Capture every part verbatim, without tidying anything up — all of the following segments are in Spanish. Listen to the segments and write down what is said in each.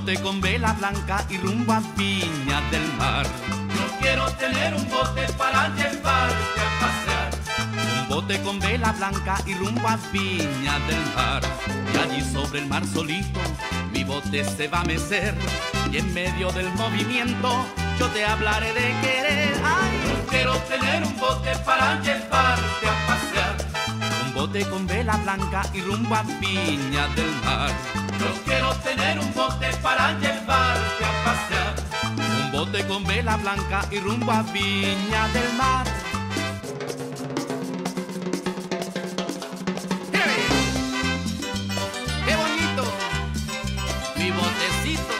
bote con vela blanca y rumbo a Viña del Mar. Yo quiero tener un bote para llevarte a pasear. Un bote con vela blanca y rumbo a Viña del Mar. Y allí sobre el mar solito mi bote se va a mecer. Y en medio del movimiento yo te hablaré de querer. Ay, yo quiero tener un bote para llevarte a pasear. Un bote con vela blanca y rumbo a Viña del Mar. Yo quiero tener un bote para llevarte a pasear. Un bote con vela blanca y rumbo a Viña del Mar. ¡Hey! ¡Qué bonito! Mi botecito.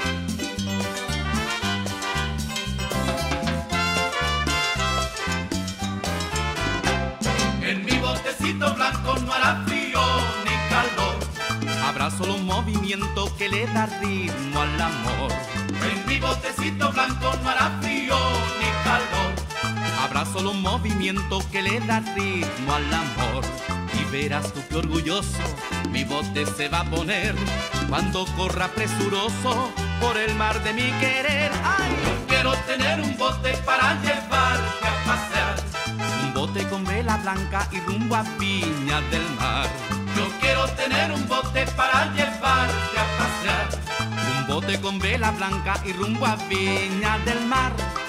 En mi botecito blanco no hará frío ni calor. Habrá solo un movimiento que le da ritmo al amor. En mi botecito blanco no hará frío ni calor. Habrá solo un movimiento que le da ritmo al amor. Y verás tú qué orgulloso mi bote se va a poner cuando corra presuroso por el mar de mi querer. ¡Ay! Yo quiero tener un bote para llevarte a pasear. Un bote con vela blanca y rumbo a Viña del Mar. Yo quiero tener un bote para llevarte a pasear. Un bote con vela blanca y rumbo a Viña del Mar.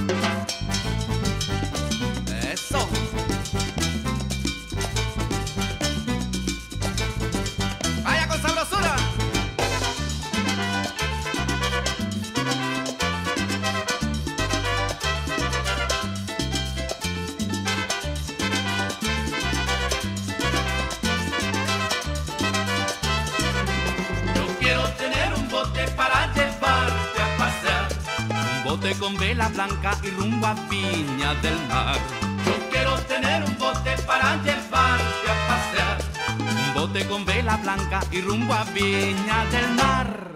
Eso. Vaya con sabrosura. Quiero tener un bote para llevarte a pasear. Un bote con vela blanca y rumbo a Viña del Mar. Yo quiero tener un bote para llevarte a pasear. Un bote con vela blanca y rumbo a Viña del Mar.